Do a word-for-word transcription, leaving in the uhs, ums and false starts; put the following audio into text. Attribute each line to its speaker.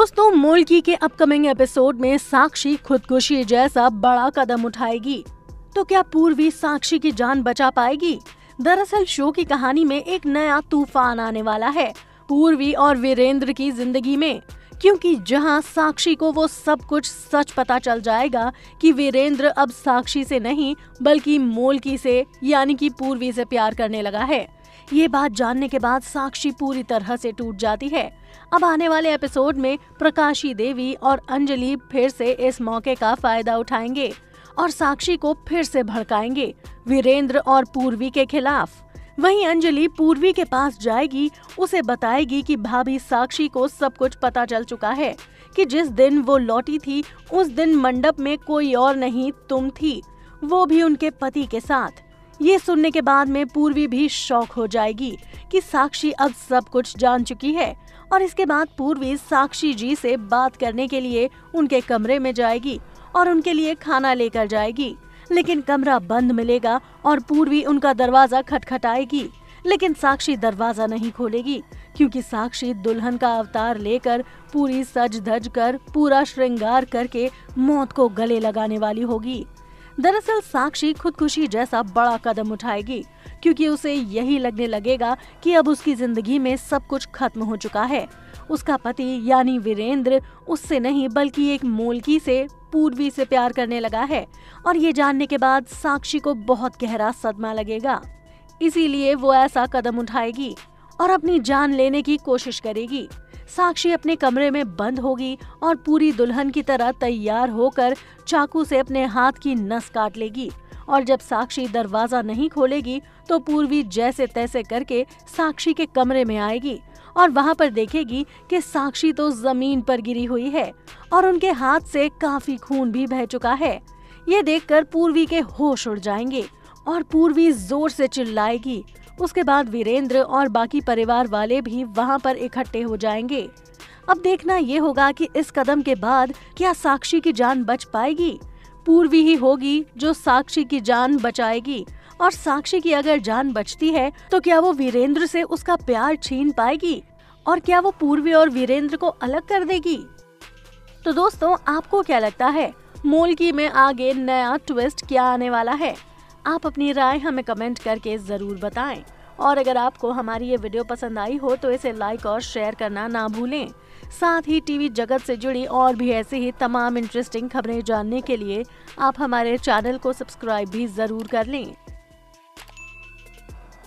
Speaker 1: दोस्तों, मोल्की के upcoming episode में साक्षी खुदकुशी जैसा बड़ा कदम उठाएगी, तो क्या पूर्वी साक्षी की जान बचा पाएगी? दरअसल शो की कहानी में एक नया तूफान आने वाला है पूर्वी और वीरेंद्र की जिंदगी में, क्योंकि जहां साक्षी को वो सब कुछ सच पता चल जाएगा कि वीरेंद्र अब साक्षी से नहीं बल्कि मोल्की से यानी कि पूर्वी से प्यार करने लगा है। ये बात जानने के बाद साक्षी पूरी तरह से टूट जाती है। अब आने वाले एपिसोड में प्रकाशी देवी और अंजलि फिर से इस मौके का फायदा उठाएंगे और साक्षी को फिर से भड़काएंगे वीरेंद्र और पूर्वी के खिलाफ। वहीं अंजलि पूर्वी के पास जाएगी, उसे बताएगी कि भाभी साक्षी को सब कुछ पता चल चुका है कि जिस दिन वो लौटी थी उस दिन मंडप में कोई और नहीं तुम थी, वो भी उनके पति के साथ। ये सुनने के बाद में पूर्वी भी शॉक हो जाएगी कि साक्षी अब सब कुछ जान चुकी है और इसके बाद पूर्वी साक्षी जी से बात करने के लिए उनके कमरे में जाएगी और उनके लिए खाना लेकर जाएगी। लेकिन कमरा बंद मिलेगा और पूर्वी उनका दरवाजा खटखटाएगी, लेकिन साक्षी दरवाजा नहीं खोलेगी क्योंकि साक्षी दुल्हन का अवतार लेकर पूरी सज धज कर पूरा श्रृंगार करके मौत को गले लगाने वाली होगी। दरअसल साक्षी खुदकुशी जैसा बड़ा कदम उठाएगी क्योंकि उसे यही लगने लगेगा कि अब उसकी जिंदगी में सब कुछ खत्म हो चुका है। उसका पति यानी वीरेंद्र उससे नहीं बल्कि एक मोल्की से पूर्वी से प्यार करने लगा है और ये जानने के बाद साक्षी को बहुत गहरा सदमा लगेगा। इसीलिए वो ऐसा कदम उठाएगी और अपनी जान लेने की कोशिश करेगी। साक्षी अपने कमरे में बंद होगी और पूरी दुल्हन की तरह तैयार होकर चाकू से अपने हाथ की नस काट लेगी और जब साक्षी दरवाजा नहीं खोलेगी तो पूर्वी जैसे तैसे करके साक्षी के कमरे में आएगी और वहां पर देखेगी कि साक्षी तो जमीन पर गिरी हुई है और उनके हाथ से काफी खून भी बह चुका है। ये देखकर पूर्वी के होश उड़ जाएंगे और पूर्वी जोर से चिल्लाएगी। उसके बाद वीरेंद्र और बाकी परिवार वाले भी वहां पर इकट्ठे हो जाएंगे। अब देखना ये होगा कि इस कदम के बाद क्या साक्षी की जान बच पाएगी। पूर्वी ही होगी जो साक्षी की जान बचाएगी और साक्षी की अगर जान बचती है तो क्या वो वीरेंद्र से उसका प्यार छीन पाएगी और क्या वो पूर्वी और वीरेंद्र को अलग कर देगी। तो दोस्तों, आपको क्या लगता है मोल्की में आगे नया ट्विस्ट क्या आने वाला है? आप अपनी राय हमें कमेंट करके जरूर बताएं और अगर आपको हमारी ये वीडियो पसंद आई हो तो इसे लाइक और शेयर करना ना भूलें। साथ ही टीवी जगत से जुड़ी और भी ऐसी ही तमाम इंटरेस्टिंग खबरें जानने के लिए आप हमारे चैनल को सब्सक्राइब भी जरूर कर लें।